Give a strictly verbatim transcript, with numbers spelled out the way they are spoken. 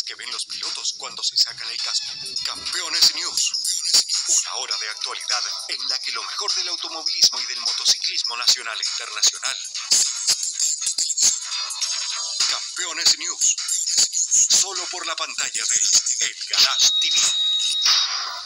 que ven los pilotos cuando se sacan el casco. Campeones News. Una hora de actualidad en la que lo mejor del automovilismo y del motociclismo nacional e internacional. Campeones News. Solo por la pantalla de El Garage T V.